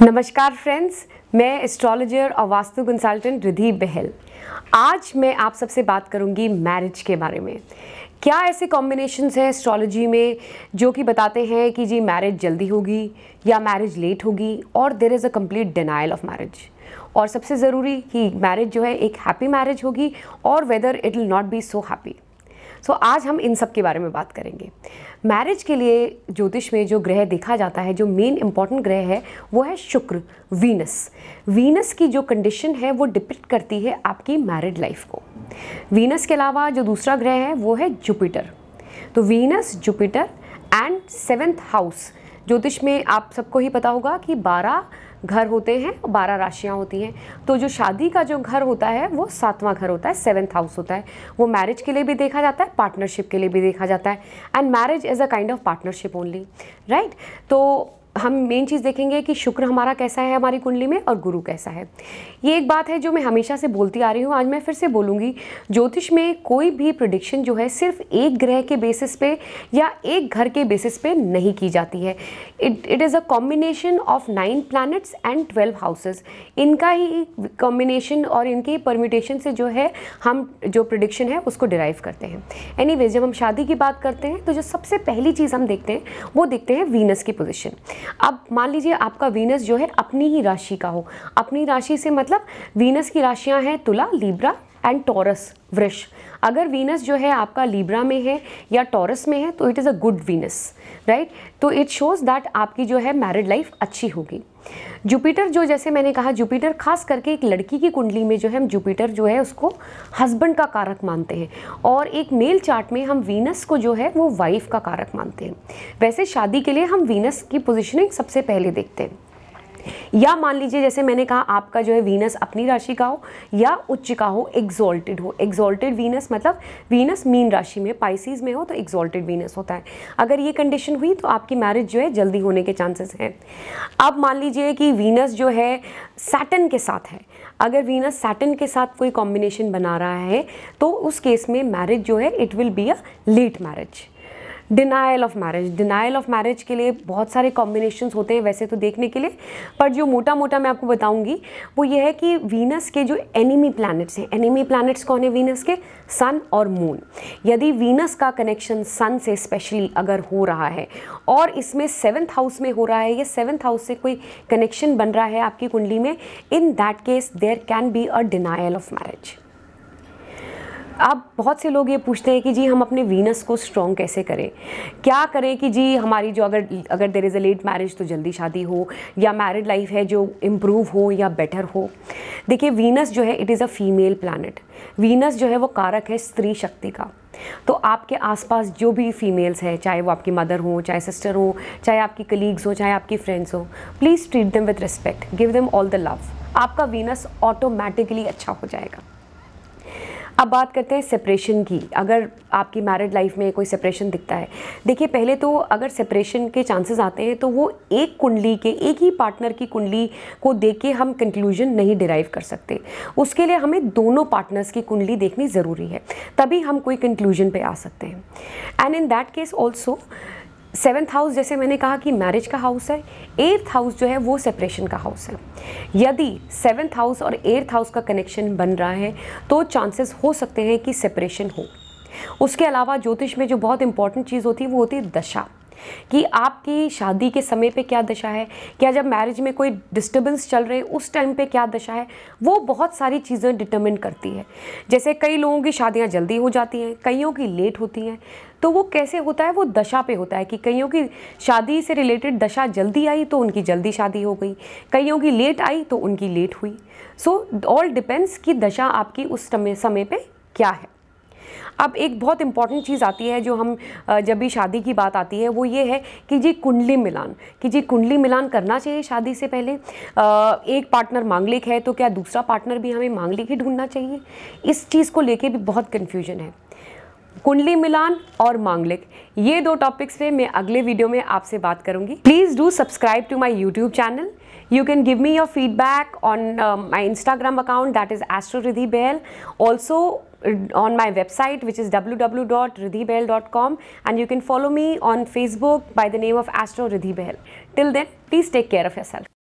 नमस्कार फ्रेंड्स, मैं एस्ट्रोलॉजर और वास्तु कंसल्टेंट रिधि बहल। आज मैं आप सबसे बात करूंगी मैरिज के बारे में। क्या ऐसे कॉम्बिनेशंस हैं एस्ट्रोलॉजी में जो कि बताते हैं कि जी मैरिज जल्दी होगी या मैरिज लेट होगी, और there is a complete denial of marriage. और सबसे ज़रूरी कि मैरिज जो है एक हैप्पी मैरिज होगी और whether it will not be so happy. So आज हम इन सब के बारे में बात करेंगे। मैरिज के लिए ज्योतिष में जो ग्रह देखा जाता है, जो मेन इंपॉर्टेंट ग्रह है, वो है शुक्र, वीनस। वीनस की जो कंडीशन है वो डिपिक्ट करती है आपकी मैरिड लाइफ को। वीनस के अलावा जो दूसरा ग्रह है वो है जुपिटर। तो Venus, Jupiter and 7th house, ज्योतिष में आप सबको ही पता होगा कि 12 घर होते हैं, 12 राशियां होती हैं। तो जो शादी का जो घर होता है वो 7वां घर होता है, 7th हाउस होता है। वो मैरिज के लिए भी देखा जाता है, पार्टनरशिप के लिए भी देखा जाता है, and marriage is a kind of partnership only, right. तो हम मेन चीज़ देखेंगे कि शुक्र हमारा कैसा है हमारी कुंडली में और गुरु कैसा है। ये एक बात है जो मैं हमेशा से बोलती आ रही हूँ, आज मैं फिर से बोलूँगी। ज्योतिष में कोई भी प्रेडिक्शन जो है सिर्फ एक ग्रह के बेसिस पे या एक घर के बेसिस पे नहीं की जाती है। It is a combination of 9 planets and 12 houses. इनका ही कॉम्बिनेशन और इनके परम्यूटेशन से जो है हम जो प्रेडिक्शन है उसको डिराइव करते हैं। एनीवेज, जब हम शादी की बात करते हैं तो जो सबसे पहली चीज़ हम देखते हैं वो देखते हैं वीनस की पोजीशन। अब मान लीजिए आपका वीनस जो है अपनी ही राशि का हो। अपनी राशि से मतलब वीनस की राशियां हैं तुला, लिब्रा एंड टॉरस, वृष। अगर वीनस जो है आपका लिब्रा में है या टॉरस में है तो it is a good Venus, right. तो इट शोज़ दैट आपकी जो है मैरिड लाइफ अच्छी होगी। जुपिटर जो, जैसे मैंने कहा, जुपिटर खास करके एक लड़की की कुंडली में जो है हम जुपिटर जो है उसको हस्बैंड का कारक मानते हैं, और एक मेल चार्ट में हम वीनस को जो है वो वाइफ का कारक मानते हैं। वैसे शादी के लिए हम वीनस की पोजीशनिंग सबसे पहले देखते हैं। या मान लीजिए जैसे मैंने कहा आपका जो है वीनस अपनी राशि का हो या उच्च का हो, एग्जॉल्टेड हो। एग्जॉल्टेड वीनस मतलब वीनस मीन राशि में, पाइसिस में हो तो एग्जॉल्टेड वीनस होता है। अगर ये कंडीशन हुई तो आपकी मैरिज जो है जल्दी होने के चांसेस हैं। अब मान लीजिए कि वीनस जो है सैटर्न के साथ है। अगर वीनस सैटर्न के साथ कोई कॉम्बिनेशन बना रहा है तो उस केस में मैरिज जो है it will be a late marriage. Denial of marriage, denial of marriage के लिए बहुत सारे कॉम्बिनेशंस होते हैं वैसे तो देखने के लिए, पर जो मोटा मोटा मैं आपको बताऊंगी वो ये है कि वीनस के जो एनिमी प्लैनेट्स हैं, एनिमी प्लैनेट्स कौन है वीनस के? सन और मून। यदि वीनस का कनेक्शन सन से स्पेशली अगर हो रहा है और इसमें 7th हाउस में हो रहा है या 7th हाउस से कोई कनेक्शन बन रहा है आपकी कुंडली में, in that case there can be a denial of marriage. अब बहुत से लोग ये पूछते हैं कि जी हम अपने वीनस को स्ट्रॉन्ग कैसे करें, क्या करें कि जी हमारी जो अगर there is a late marriage तो जल्दी शादी हो, या मैरिड लाइफ है जो इम्प्रूव हो या बेटर हो। देखिए, वीनस जो है it is a female planet. Venus जो है वो कारक है स्त्री शक्ति का। तो आपके आसपास जो भी फीमेल्स हैं, चाहे वो आपकी मदर हो, चाहे सिस्टर हो, चाहे आपकी कलीग्स हो, चाहे आपकी फ्रेंड्स हो, please treat them with respect, give them all the love. आपका वीनस ऑटोमेटिकली अच्छा हो जाएगा। अब बात करते हैं सेपरेशन की। अगर आपकी मैरिड लाइफ में कोई सेपरेशन दिखता है, देखिए पहले तो अगर सेपरेशन के चांसेस आते हैं तो वो एक कुंडली के, एक ही पार्टनर की कुंडली को देख के हम कंक्लूजन नहीं डिराइव कर सकते। उसके लिए हमें दोनों पार्टनर्स की कुंडली देखनी ज़रूरी है, तभी हम कोई कंक्लूजन पे आ सकते हैं। And in that case also 7th house, जैसे मैंने कहा कि मैरिज का हाउस है, 8th हाउस जो है वो सेपरेशन का हाउस है। यदि 7th हाउस और 8th हाउस का कनेक्शन बन रहा है तो चांसेस हो सकते हैं कि सेपरेशन हो। उसके अलावा ज्योतिष में जो बहुत इंपॉर्टेंट चीज़ होती है वो होती है दशा, कि आपकी शादी के समय पे क्या दशा है, क्या जब मैरिज में कोई डिस्टर्बेंस चल रहे उस टाइम पे क्या दशा है, वो बहुत सारी चीज़ें डिटरमिन करती है। जैसे कई लोगों की शादियां जल्दी हो जाती हैं, कईयों की लेट होती हैं। तो वो कैसे होता है? वो दशा पे होता है कि कईयों की शादी से रिलेटेड दशा जल्दी आई तो उनकी जल्दी शादी हो गई, कईयों की लेट आई तो उनकी लेट हुई। सो ऑल डिपेंड्स कि दशा आपकी उस समय पे क्या है। अब एक बहुत इंपॉर्टेंट चीज़ आती है जो हम जब भी शादी की बात आती है वो ये है कि जी कुंडली मिलान, कि जी कुंडली मिलान करना चाहिए शादी से पहले। एक पार्टनर मांगलिक है तो क्या दूसरा पार्टनर भी हमें मांगलिक ही ढूंढना चाहिए? इस चीज़ को लेके भी बहुत कन्फ्यूजन है। कुंडली मिलान और मांगलिक, ये 2 टॉपिक्स पे मैं अगले वीडियो में आपसे बात करूंगी। Please do subscribe to my YouTube channel. You can give me your feedback on my Instagram account, that is astrologer. Also on my website, which is www.ridhibehel.com, and you can follow me on Facebook by the name of Astrologer. Till then, please take care of yourself.